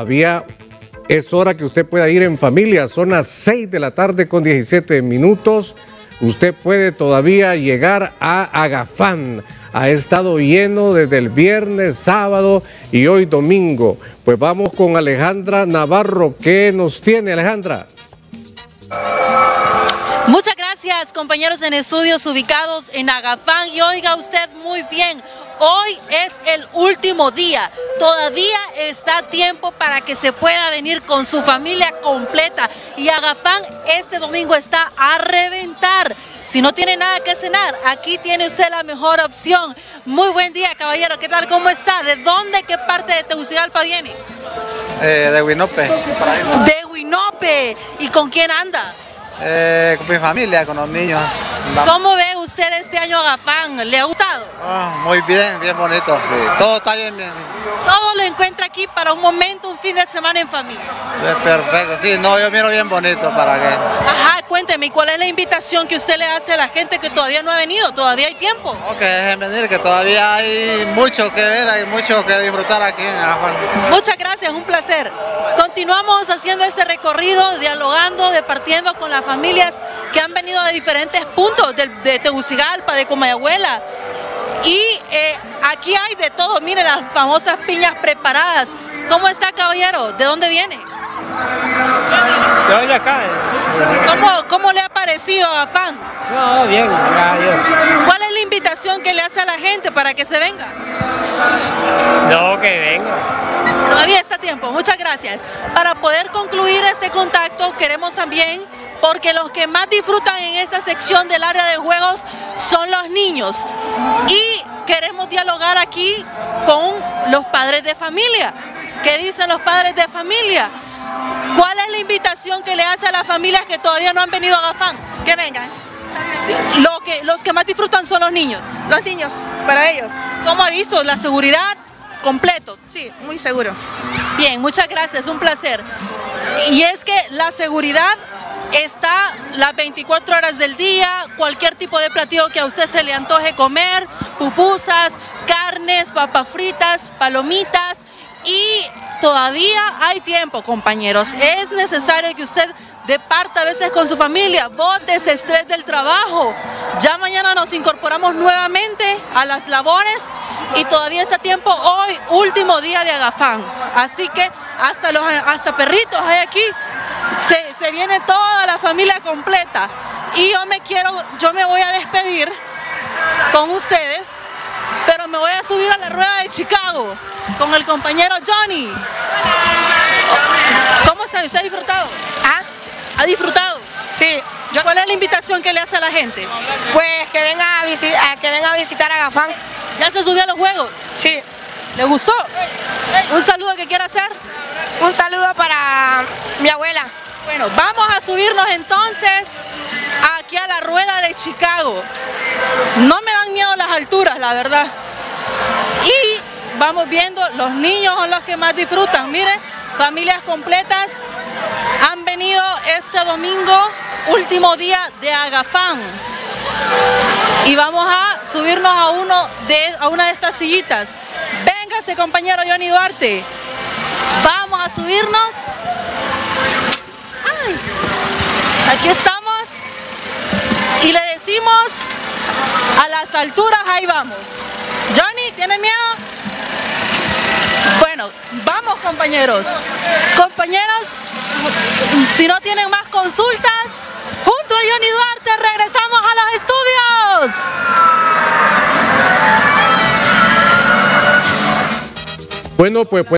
Todavía es hora que usted pueda ir en familia, son las 6 de la tarde con 17 minutos. Usted puede todavía llegar a Agafán. Ha estado lleno desde el viernes, sábado y hoy domingo. Pues vamos con Alejandra Navarro. ¿Qué nos tiene, Alejandra? Muchas gracias, compañeros en estudios ubicados en Agafán. Y oiga usted muy bien, hoy es el último día. Todavía está a tiempo para que se pueda venir con su familia completa. Y Agafán este domingo está a reventar. Si no tiene nada que cenar, aquí tiene usted la mejor opción. Muy buen día, caballero. ¿Qué tal? ¿Cómo está? ¿De dónde? ¿Qué parte de Tegucigalpa viene? De Huinope. De Huinope. ¿Y con quién anda? Con mi familia, con los niños. ¿Cómo ve usted este año Agafán? ¿Le ha gustado? Muy bien, bien bonito. Sí. Todo está bien, bien. Todo lo encuentra aquí para un momento, un fin de semana en familia. Sí, perfecto, sí, no, yo miro bien bonito para que... Ajá, cuénteme, ¿cuál es la invitación que usted le hace a la gente que todavía no ha venido? ¿Todavía hay tiempo? No, que dejen venir, que todavía hay mucho que ver, hay mucho que disfrutar aquí en Agafán. Muchas gracias, un placer. Continuamos haciendo este recorrido, dialogando, departiendo con las familias que han venido de diferentes puntos de Tegucigalpa, de Comayagüela. Y aquí hay de todo, mire las famosas piñas preparadas. ¿Cómo está, caballero? ¿De dónde viene? Yo voy acá. ¿Cómo le ha parecido Agafán? No, bien, gracias a Dios. ¿Cuál es la invitación que le hace a la gente para que se venga? No, que venga. Todavía está a tiempo, muchas gracias. Para poder concluir este contacto, queremos también, porque los que más disfrutan en esta sección del área de juegos son los niños. Y queremos dialogar aquí con los padres de familia. ¿Qué dicen los padres de familia? ¿Cuál es la invitación que le hace a las familias que todavía no han venido a Agafán? Que vengan. Los que más disfrutan son los niños. Los niños, para ellos. ¿Cómo ha visto la seguridad? Completo. Sí, muy seguro. Bien, muchas gracias, un placer. Y es que la seguridad está las 24 horas del día, cualquier tipo de platillo que a usted se le antoje comer, pupusas, carnes, papas fritas, palomitas, y todavía hay tiempo, compañeros. Es necesario que usted departa a veces con su familia, bote ese estrés del trabajo. Ya mañana nos incorporamos nuevamente a las labores y todavía está tiempo hoy, último día de Agafán. Así que hasta perritos hay aquí. Se viene toda la familia completa. Y yo me voy a despedir con ustedes, pero me voy a subir a la rueda de Chicago con el compañero Johnny. ¿Cómo está? ¿Usted ha disfrutado? ¿Ah? ¿Ha disfrutado? Sí. ¿Cuál es la invitación que le hace a la gente? Pues que venga a visitar Agafán. ¿Ya se subió a los juegos? Sí. ¿Le gustó? ¿Un saludo que quiera hacer? Un saludo para mi abuela. Bueno, vamos a subirnos entonces aquí a la rueda de Chicago. No me dan miedo las alturas, la verdad. Y vamos viendo, los niños son los que más disfrutan. Miren, familias completas han venido este domingo, último día de Agafán. Y vamos a subirnos a una de estas sillitas. Véngase, compañero Johnny Duarte. Vamos a subirnos. ¡Ay! Aquí estamos. Y le decimos, a las alturas ahí vamos. Johnny, ¿tiene miedo? Bueno, vamos, compañeros. Compañeros, si no tienen más consultas, junto a Johnny Duarte regresamos a los estudios. Bueno, pues